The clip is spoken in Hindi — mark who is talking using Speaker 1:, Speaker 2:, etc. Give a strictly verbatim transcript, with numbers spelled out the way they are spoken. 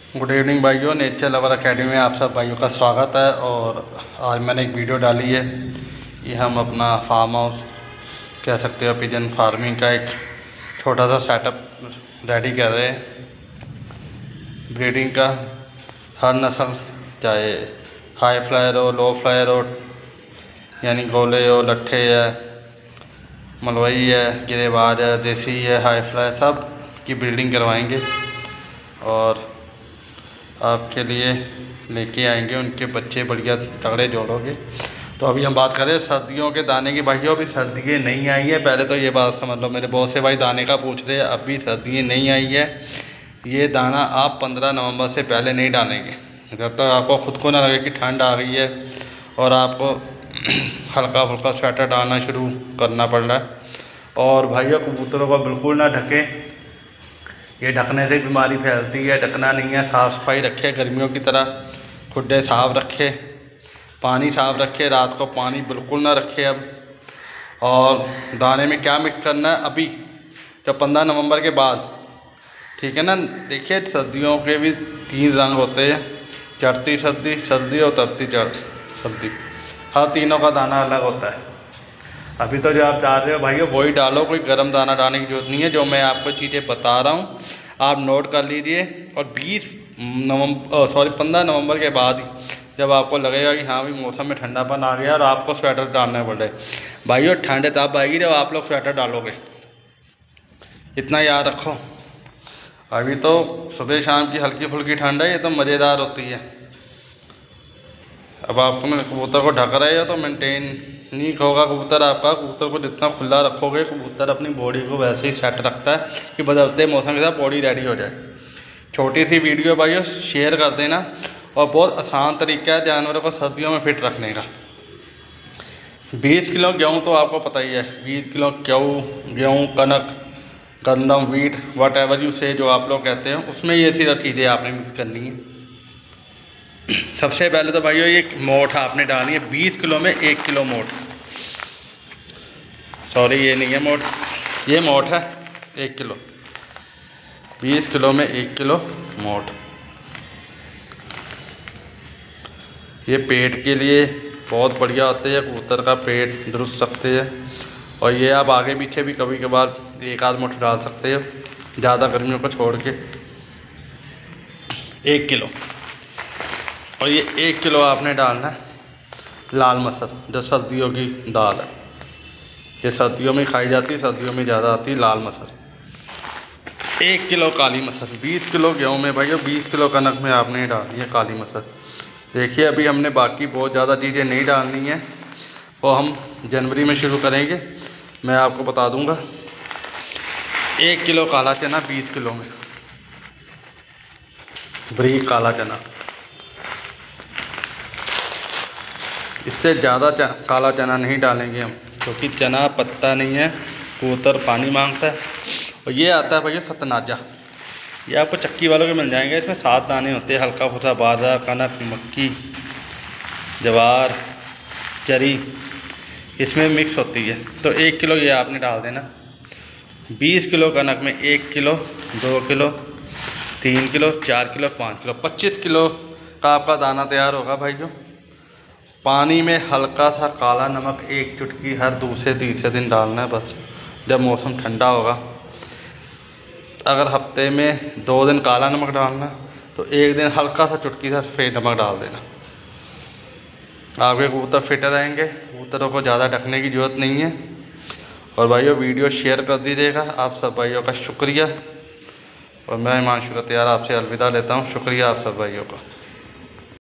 Speaker 1: गुड इवनिंग भाइयों, नेचर लवर एकेडमी में आप सब भाइयों का स्वागत है। और आज मैंने एक वीडियो डाली है। ये हम अपना फार्म हाउस कह सकते हो, पिजन फार्मिंग का एक छोटा सा सेटअप रेडी कर रहे हैं। ब्रीडिंग का हर नस्ल, चाहे हाई फ्लायर हो, लो फ्लायर हो, यानी गोले हो, लट्ठे है, मलवई है, गिरेबाज है, देसी है, हाई फ्लायर, सब की ब्रीडिंग करवाएंगे और आपके लिए लेके आएंगे उनके बच्चे बढ़िया तगड़े जोड़ोगे। तो अभी हम बात करें सर्दियों के दाने की। भाइयों अभी सर्दियाँ नहीं आई है, पहले तो ये बात समझ लो। मेरे बहुत से भाई दाने का पूछ रहे हैं, अभी सर्दियाँ नहीं आई है। ये दाना आप पंद्रह नवंबर से पहले नहीं डालेंगे, जब तक आपको ख़ुद को ना लगे कि ठंड आ गई है और आपको हल्का फुल्का स्वेटर डालना शुरू करना पड़ रहा है। और भाइयों कबूतरों को बिल्कुल ना ढकें, ये ढकने से बीमारी फैलती है। ढकना नहीं है, साफ़ सफाई रखे, गर्मियों की तरह खुड्डे साफ रखे, पानी साफ रखे, रात को पानी बिल्कुल ना रखे। अब और दाने में क्या मिक्स करना है अभी जब पंद्रह नवंबर के बाद, ठीक है ना। देखिए सर्दियों के भी तीन रंग होते हैं, चढ़ती सर्दी, सर्दी और उतरती चढ़ सर्दी। हर तीनों का दाना अलग होता है। अभी तो जो आप डाल रहे हो भाइयों वही डालो, कोई गर्म दाना डालने की जरूरत नहीं है। जो मैं आपको चीज़ें बता रहा हूँ आप नोट कर लीजिए। और बीस नवंबर सॉरी पंद्रह नवंबर के बाद जब आपको लगेगा कि हाँ भी मौसम में ठंडापन आ गया और आपको स्वेटर डालने पड़ रहे भाइयों, ठंड तब आएगी जब आप लोग स्वेटर डालोगे, इतना याद रखो। अभी तो सुबह शाम की हल्की फुल्की ठंड है, ये तो मज़ेदार होती है। अब आपको मैं कबूतर को ढक रहे हो तो मेंटेन नहीं होगा कबूतर आपका। कबूतर को जितना खुला रखोगे, कबूतर अपनी बॉडी को वैसे ही सेट रखता है कि बदलते मौसम के साथ बॉडी रेडी हो जाए। छोटी सी वीडियो भाइयों शेयर कर देना। और बहुत आसान तरीका है जानवरों को सर्दियों में फिट रखने का। बीस किलो गेहूँ तो आपको पता ही है, बीस किलो गेहूँ गेहूँ कनक, गंदम, वीट, वट एवर यू से, जो आप लोग कहते हैं, उसमें ये सी चीज़ें आपने मिक्स करनी है। सबसे पहले तो भाइयों ये मोठ आपने डालनी है। बीस किलो में एक किलो मोठ, सॉरी ये नहीं है मोठ, ये मोठ है एक किलो। बीस किलो में एक किलो मोठ। ये पेट के लिए बहुत बढ़िया होते हैं, कबूतर का पेट दुरुस्त रखते हैं। और ये आप आगे पीछे भी कभी कभार एक आध मुट्ठी डाल सकते हो, ज़्यादा गर्मियों को छोड़ के। एक किलो और ये एक किलो आपने डालना है लाल मसर, जो सर्दियों की दाल है। ये सर्दियों में खाई जाती है, सर्दियों में ज़्यादा आती है लाल मसर। एक किलो काली मसर। बीस किलो गेहूँ में भाइयों बीस किलो कनक में आपने डालनी है काली मसर। देखिए अभी हमने बाकी बहुत ज़्यादा चीज़ें नहीं डालनी है, वो हम जनवरी में शुरू करेंगे, मैं आपको बता दूंगा। एक किलो काला चना बीस किलो में, बारीक काला चना। इससे ज़्यादा च, काला चना नहीं डालेंगे हम, क्योंकि चना पत्ता नहीं है, कबूतर पानी मांगता है। और ये आता है भैया सतनाजा, ये आपको चक्की वालों के मिल जाएंगे। इसमें सात दाने होते हैं, हल्का फुल्का बाजरा, कनक, मक्की, जवार, चरी इसमें मिक्स होती है। तो एक किलो ये आपने डाल देना। बीस किलो कनक में एक किलो, दो किलो, तीन किलो, चार किलो, पाँच किलो, पच्चीस किलो का आपका दाना तैयार होगा भाइयों। पानी में हल्का सा काला नमक एक चुटकी हर दूसरे तीसरे दिन डालना है बस, जब मौसम ठंडा होगा। अगर हफ्ते में दो दिन काला नमक डालना तो एक दिन हल्का सा चुटकी सा सफ़ेद नमक डाल देना। आपके कबूतर फिट रहेंगे, कबूतरों को ज़्यादा ढकने की ज़रूरत नहीं है। और भाइयों वीडियो शेयर कर दीजिएगा। आप सब भाइयों का शुक्रिया। और मैं हिमांशु कतियार आपसे अलविदा लेता हूँ। शुक्रिया आप सब भाइयों का।